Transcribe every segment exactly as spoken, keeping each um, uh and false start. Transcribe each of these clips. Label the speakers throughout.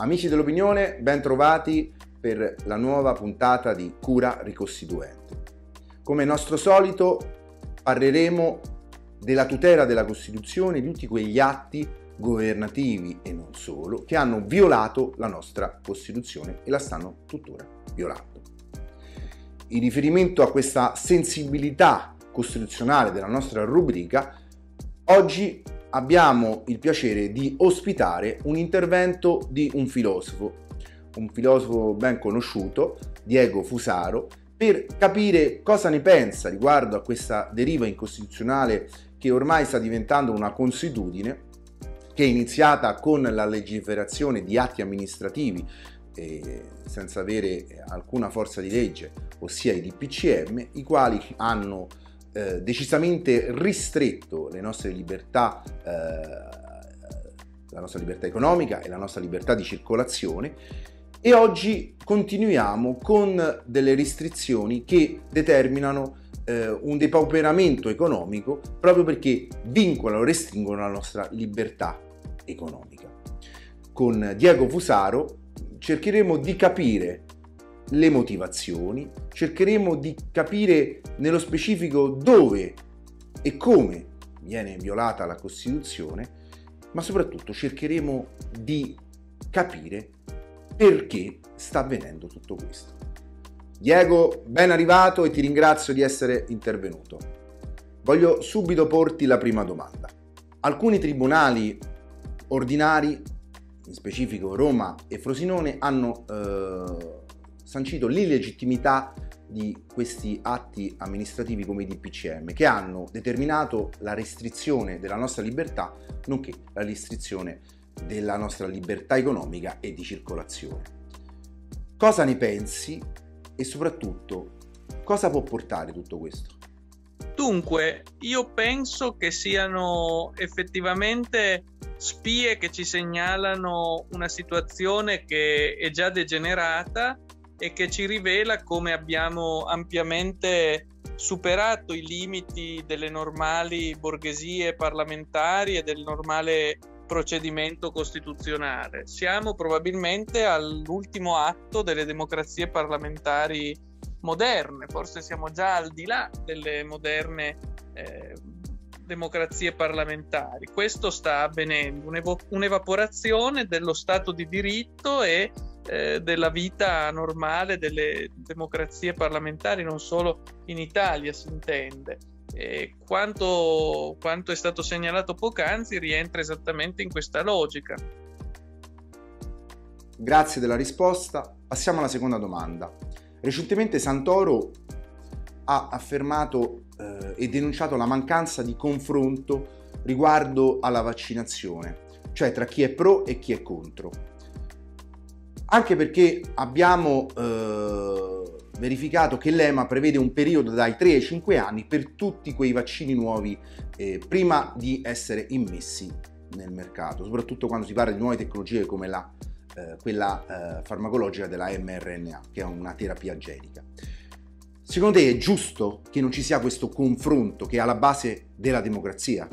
Speaker 1: Amici dell'opinione, ben trovati per la nuova puntata di Cura Ricostituente. Come nostro solito parleremo della tutela della Costituzione, di tutti quegli atti governativi e non solo che hanno violato la nostra Costituzione e la stanno tuttora violando. In riferimento a questa sensibilità costituzionale della nostra rubrica, oggi abbiamo il piacere di ospitare un intervento di un filosofo, un filosofo ben conosciuto, Diego Fusaro, per capire cosa ne pensa riguardo a questa deriva incostituzionale che ormai sta diventando una consuetudine, che è iniziata con la legiferazione di atti amministrativi eh, senza avere alcuna forza di legge, ossia i D P C M, i quali hanno Eh, decisamente ristretto le nostre libertà, eh, la nostra libertà economica e la nostra libertà di circolazione, e oggi continuiamo con delle restrizioni che determinano eh, un depauperamento economico proprio perché vincolano, restringono la nostra libertà economica. Con Diego Fusaro cercheremo di capire le motivazioni, cercheremo di capire nello specifico dove e come viene violata la Costituzione, ma soprattutto cercheremo di capire perché sta avvenendo tutto questo. Diego, ben arrivato e ti ringrazio di essere intervenuto. Voglio subito porti la prima domanda. Alcuni tribunali ordinari, in specifico Roma e Frosinone, hanno eh, sancito l'illegittimità di questi atti amministrativi come i D P C M, che hanno determinato la restrizione della nostra libertà, nonché la restrizione della nostra libertà economica e di circolazione. Cosa ne pensi e soprattutto cosa può portare tutto questo?
Speaker 2: Dunque, io penso che siano effettivamente spie che ci segnalano una situazione che è già degenerata e che ci rivela come abbiamo ampiamente superato i limiti delle normali borghesie parlamentari e del normale procedimento costituzionale. Siamo probabilmente all'ultimo atto delle democrazie parlamentari moderne, forse siamo già al di là delle moderne eh, democrazie parlamentari. Questo sta avvenendo, un'evo- un'evaporazione dello Stato di diritto e eh, della vita normale delle democrazie parlamentari, non solo in Italia si intende. E quanto, quanto è stato segnalato poc'anzi rientra esattamente in questa logica.
Speaker 1: Grazie della risposta. Passiamo alla seconda domanda. Recentemente Santoro ha affermato eh, e denunciato la mancanza di confronto riguardo alla vaccinazione, cioè tra chi è pro e chi è contro. Anche perché abbiamo eh, verificato che l'E M A prevede un periodo dai tre ai cinque anni per tutti quei vaccini nuovi eh, prima di essere immessi nel mercato, soprattutto quando si parla di nuove tecnologie come la, eh, quella eh, farmacologica della mRNA, che è una terapia genica. Secondo te è giusto che non ci sia questo confronto che è alla base della democrazia?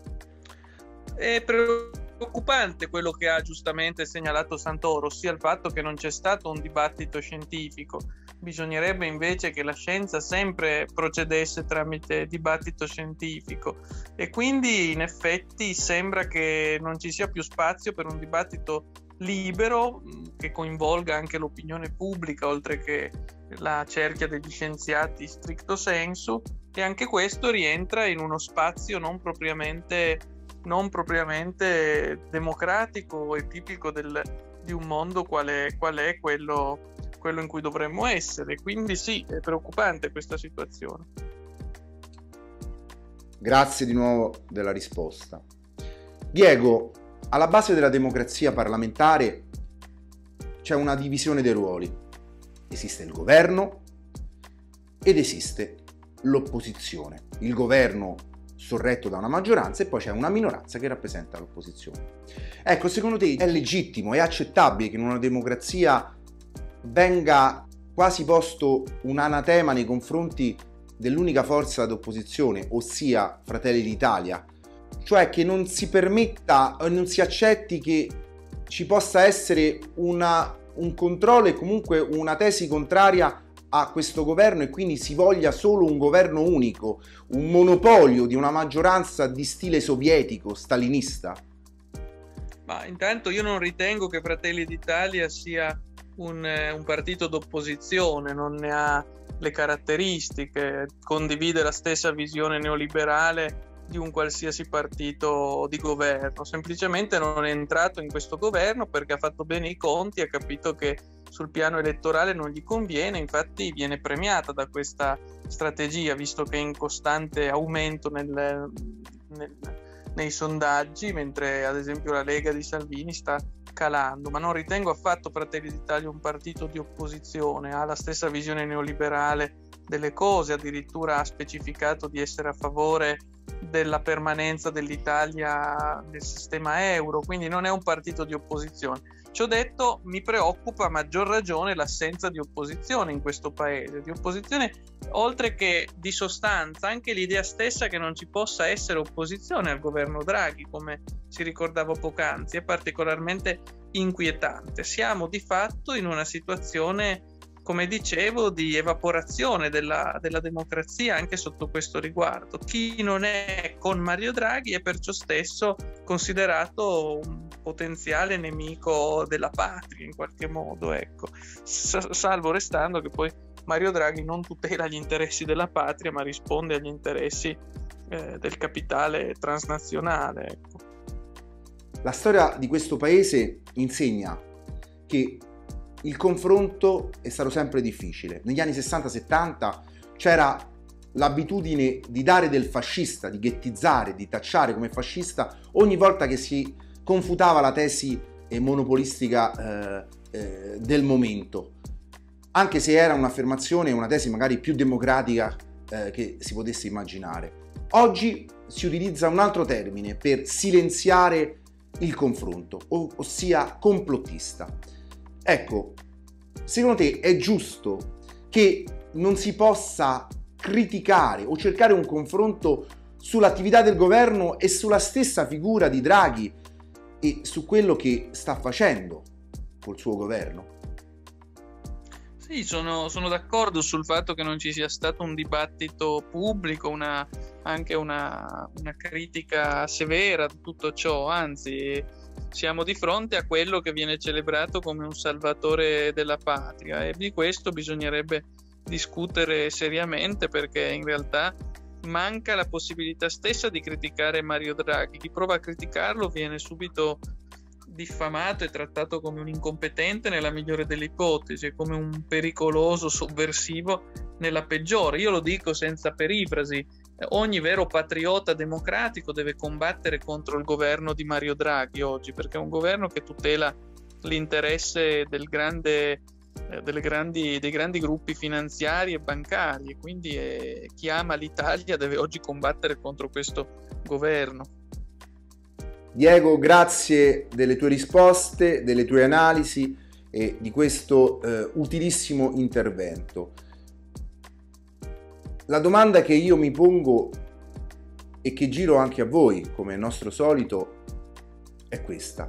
Speaker 2: È preoccupante quello che ha giustamente segnalato Santoro, ossia il fatto che non c'è stato un dibattito scientifico. Bisognerebbe invece che la scienza sempre procedesse tramite dibattito scientifico, e quindi in effetti sembra che non ci sia più spazio per un dibattito libero che coinvolga anche l'opinione pubblica oltre che la cerchia degli scienziati stricto sensu, e anche questo rientra in uno spazio non propriamente, non propriamente democratico e tipico del, di un mondo qual è, qual è quello, quello in cui dovremmo essere. Quindi sì, è preoccupante questa situazione.
Speaker 1: Grazie di nuovo della risposta. Diego, alla base della democrazia parlamentare c'è una divisione dei ruoli. Esiste il governo ed esiste l'opposizione. Il governo sorretto da una maggioranza e poi c'è una minoranza che rappresenta l'opposizione. Ecco, secondo te è legittimo, è accettabile che in una democrazia venga quasi posto un anatema nei confronti dell'unica forza d'opposizione, ossia Fratelli d'Italia, cioè che non si permetta o non si accetti che ci possa essere una, un controllo e comunque una tesi contraria a questo governo e quindi si voglia solo un governo unico, un monopolio di una maggioranza di stile sovietico, stalinista?
Speaker 2: Ma intanto io non ritengo che Fratelli d'Italia sia un, eh, un partito d'opposizione, non ne ha le caratteristiche, condivide la stessa visione neoliberale di un qualsiasi partito di governo, semplicemente non è entrato in questo governo perché ha fatto bene i conti, ha capito che sul piano elettorale non gli conviene, infatti viene premiata da questa strategia, visto che è in costante aumento nel, nel, nei sondaggi, mentre ad esempio la Lega di Salvini sta calando. Ma non ritengo affatto Fratelli d'Italia un partito di opposizione, ha la stessa visione neoliberale delle cose, addirittura ha specificato di essere a favore della permanenza dell'Italia nel sistema euro, quindi non è un partito di opposizione. Ciò detto, mi preoccupa a maggior ragione l'assenza di opposizione in questo paese, di opposizione oltre che di sostanza, anche l'idea stessa che non ci possa essere opposizione al governo Draghi, come si ricordava poc'anzi, è particolarmente inquietante. Siamo di fatto in una situazione, come dicevo, di evaporazione della, della democrazia anche sotto questo riguardo. Chi non è con Mario Draghi è perciò stesso considerato un potenziale nemico della patria in qualche modo, ecco. Salvo restando che poi Mario Draghi non tutela gli interessi della patria ma risponde agli interessi eh, del capitale transnazionale, ecco.
Speaker 1: La storia di questo paese insegna che il confronto è stato sempre difficile. Negli anni sessanta settanta c'era l'abitudine di dare del fascista, di ghettizzare, di tacciare come fascista ogni volta che si confutava la tesi eh, monopolistica eh, eh, del momento, anche se era un'affermazione, una tesi magari più democratica eh, che si potesse immaginare. Oggi si utilizza un altro termine per silenziare il confronto, ossia complottista. Ecco, secondo te è giusto che non si possa criticare o cercare un confronto sull'attività del governo e sulla stessa figura di Draghi e su quello che sta facendo col suo governo?
Speaker 2: Sì, sono, sono d'accordo sul fatto che non ci sia stato un dibattito pubblico, una, anche una, una critica severa di tutto ciò, anzi siamo di fronte a quello che viene celebrato come un salvatore della patria e di questo bisognerebbe discutere seriamente, perché in realtà manca la possibilità stessa di criticare Mario Draghi. Chi prova a criticarlo viene subito diffamato e trattato come un incompetente nella migliore delle ipotesi, come un pericoloso sovversivo nella peggiore. Io lo dico senza perifrasi: ogni vero patriota democratico deve combattere contro il governo di Mario Draghi oggi, perché è un governo che tutela l'interesse del grande, eh, delle grandi, dei grandi gruppi finanziari e bancari, e quindi eh, chi ama l'Italia deve oggi combattere contro questo governo.
Speaker 1: Diego, grazie delle tue risposte, delle tue analisi e di questo eh, utilissimo intervento. La domanda che io mi pongo e che giro anche a voi, come è nostro solito, è questa.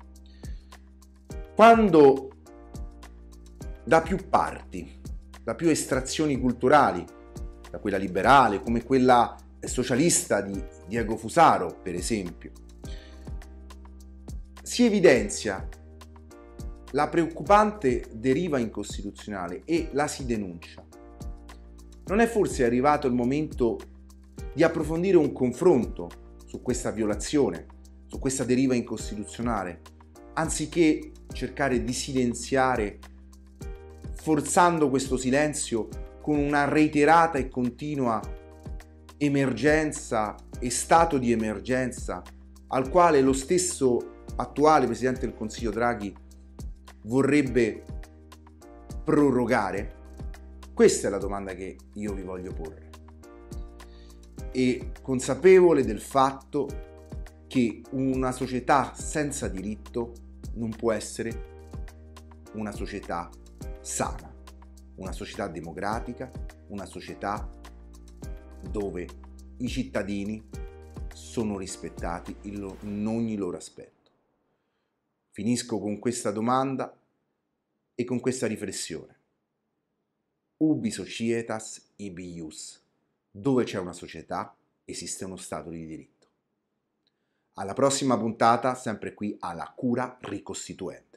Speaker 1: Quando da più parti, da più estrazioni culturali, da quella liberale come quella socialista di Diego Fusaro, per esempio, si evidenzia la preoccupante deriva incostituzionale e la si denuncia, non è forse arrivato il momento di approfondire un confronto su questa violazione, su questa deriva incostituzionale, anziché cercare di silenziare, forzando questo silenzio con una reiterata e continua emergenza e stato di emergenza al quale lo stesso attuale Presidente del Consiglio Draghi vorrebbe prorogare? Questa è la domanda che io vi voglio porre. E consapevole del fatto che una società senza diritto non può essere una società sana, una società democratica, una società dove i cittadini sono rispettati in ogni loro aspetto. Finisco con questa domanda e con questa riflessione. Ubi societas ibi ius. Dove c'è una società esiste uno Stato di diritto. Alla prossima puntata, sempre qui alla Cura Ricostituente.